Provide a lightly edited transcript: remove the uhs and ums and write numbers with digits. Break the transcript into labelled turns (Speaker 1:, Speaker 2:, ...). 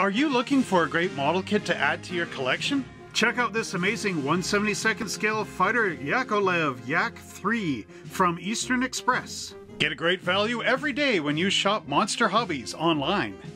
Speaker 1: Are you looking for a great model kit to add to your collection? Check out this amazing 1/72nd scale fighter Yakovlev Yak-3 from Eastern Express. Get a great value every day when you shop Monster Hobbies online.